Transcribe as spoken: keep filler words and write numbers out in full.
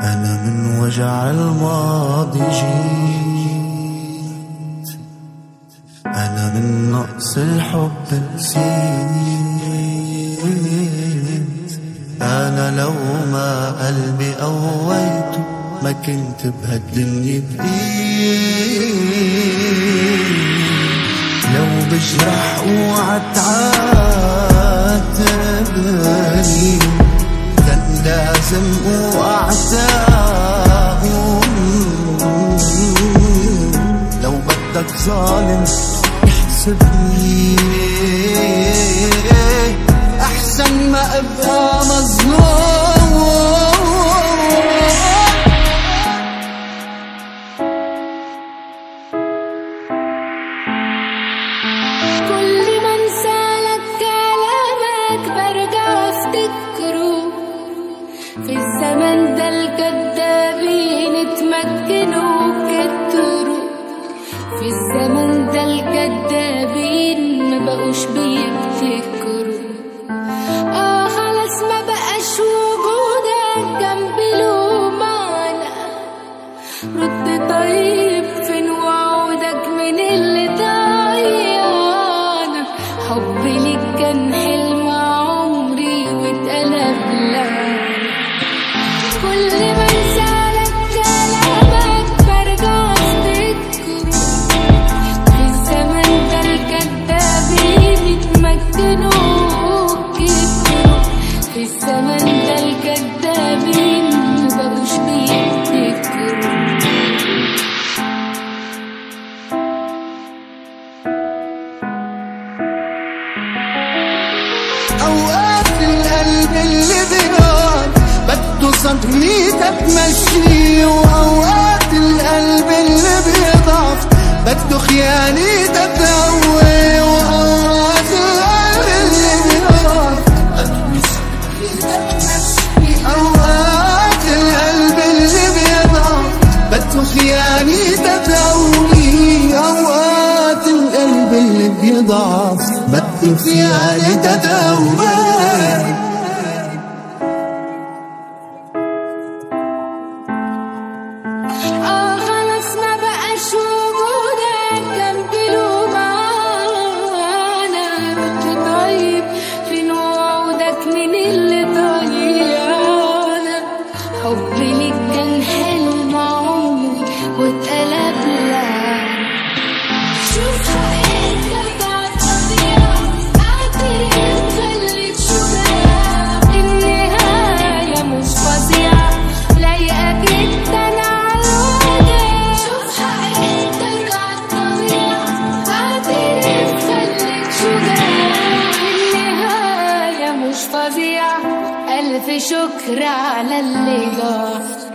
أنا من وجع الماضي جيت، أنا من نقص الحب نسيت. أنا لو ما قلبي قويته ما كنت بهالدنيا بقيت. لو بجرح وعتعاتبني كان لازم وأعتاهم. لو بدك ظالم احسبني أحسن ما أبقى مظلوم. كل ما انسالك كلامك برجع افتكره، في الزمن ده الكدابين اتمكنوا كتروا، في الزمن ده الكدابين ما بقوش بيبتكروا. اه خلاص ما بقاش وجودك جنبي له معنى. رد طيب فين وعودك من اللي ضيعنا؟ حبي ليك كان حلم عمري واتقلب لعنة. كل ما انسالك كلامك برجع افتكره، في الزمن ده الكدابين اتمكنوا كتروا، في الزمن ده الكدابين مبقوش بيفتكروا. أوقات القلب اللي بيضان بده صدميته تمشيه، وأوقات القلب اللي بيضعف بده خيانته تقوي، وأوقات القلب اللي بيضعف بده صدميته تمشيه، أوقات القلب اللي بيضعف بده خيانته تقوي، أوقات القلب اللي بيضعف بده خيانته تقوي. اه خلاص ما بقاش وجودك جنبي له معنى. رد طيب فين وعودك من اللي ضيعنا؟ حبي ليك كان حلم عمري واتقلب لعنة. شوف حقيقتك عالطبيعة، اعترف خليك شجاع. النهاية مش فظيعة لايقة جدا عالوجع. شوف حقيقتك عالطبيعة، اعترف خليك شجاع. النهاية مش فظيعة، ألف شكر على اللي ضاع.